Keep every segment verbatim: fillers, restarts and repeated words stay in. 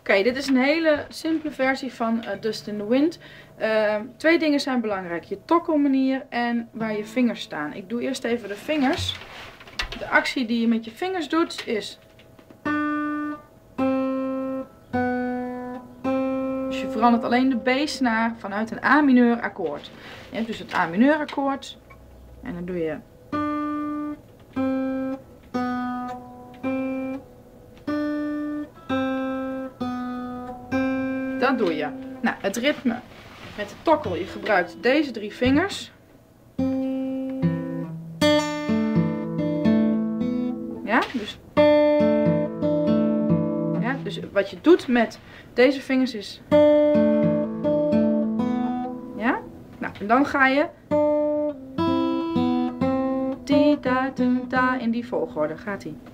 okay, dit is een hele simpele versie van uh, Dust in the Wind. Uh, twee dingen zijn belangrijk. Je tokkelmanier en waar je vingers staan. Ik doe eerst even de vingers. De actie die je met je vingers doet is... Dus je verandert alleen de B-snaar vanuit een A mineur akkoord. Je hebt dus het A mineur akkoord. En dan doe je... Dat doe je. Nou, het ritme met de tokkel. Je gebruikt deze drie vingers. Ja, dus... Ja, dus wat je doet met deze vingers is... Ja? Nou, en dan ga je... Ti, ta, tum, ta, in die volgorde gaat hij.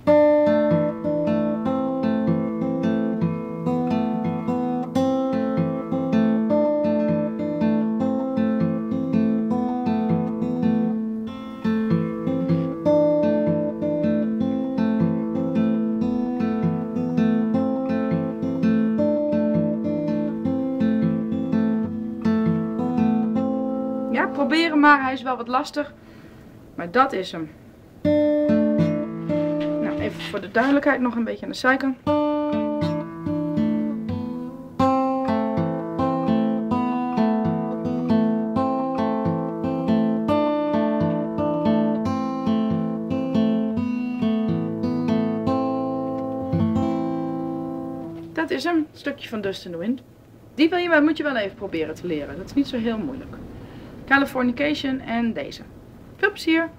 Ja, probeer hem maar, hij is wel wat lastig, maar dat is hem. Nou, even voor de duidelijkheid nog een beetje aan de zijkant. Dat is hem, een stukje van Dust in the Wind. Die wil je, moet je wel even proberen te leren, dat is niet zo heel moeilijk. Californication en deze. Veel plezier!